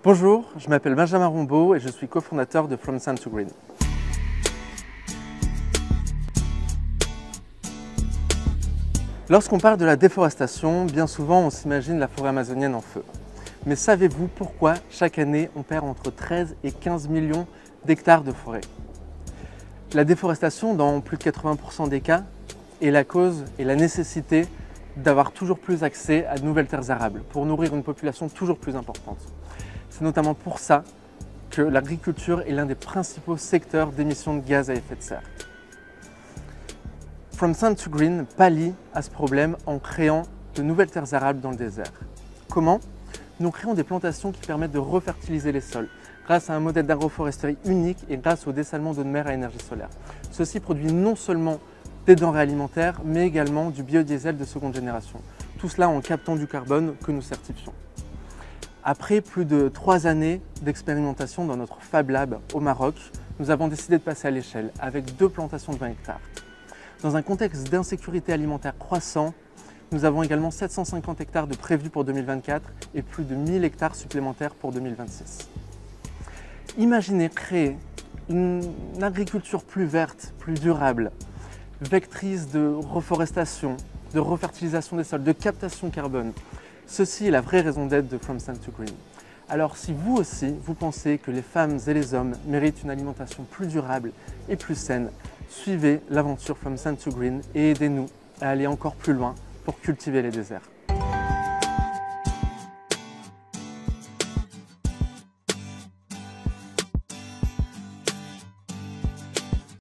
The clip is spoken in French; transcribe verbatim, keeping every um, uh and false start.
Bonjour, je m'appelle Benjamin Rombaud et je suis cofondateur de From Sand to Green. Lorsqu'on parle de la déforestation, bien souvent on s'imagine la forêt amazonienne en feu. Mais savez-vous pourquoi chaque année on perd entre treize et quinze millions d'hectares de forêt? La déforestation, dans plus de quatre-vingts pour cent des cas, est la cause et la nécessité d'avoir toujours plus accès à de nouvelles terres arables pour nourrir une population toujours plus importante. C'est notamment pour ça que l'agriculture est l'un des principaux secteurs d'émissions de gaz à effet de serre. From Sand to Green pallie à ce problème en créant de nouvelles terres arables dans le désert. Comment? Nous créons des plantations qui permettent de refertiliser les sols grâce à un modèle d'agroforesterie unique et grâce au dessalement d'eau de mer à énergie solaire. Ceci produit non seulement des denrées alimentaires, mais également du biodiesel de seconde génération. Tout cela en captant du carbone que nous certifions. Après plus de trois années d'expérimentation dans notre Fab Lab au Maroc, nous avons décidé de passer à l'échelle avec deux plantations de vingt hectares. Dans un contexte d'insécurité alimentaire croissant, nous avons également sept cent cinquante hectares de prévus pour deux mille vingt-quatre et plus de mille hectares supplémentaires pour deux mille vingt-six. Imaginez créer une agriculture plus verte, plus durable, vectrice de reforestation, de refertilisation des sols, de captation carbone. Ceci est la vraie raison d'être de From Sand to Green. Alors si vous aussi, vous pensez que les femmes et les hommes méritent une alimentation plus durable et plus saine, suivez l'aventure From Sand to Green et aidez-nous à aller encore plus loin pour cultiver les déserts.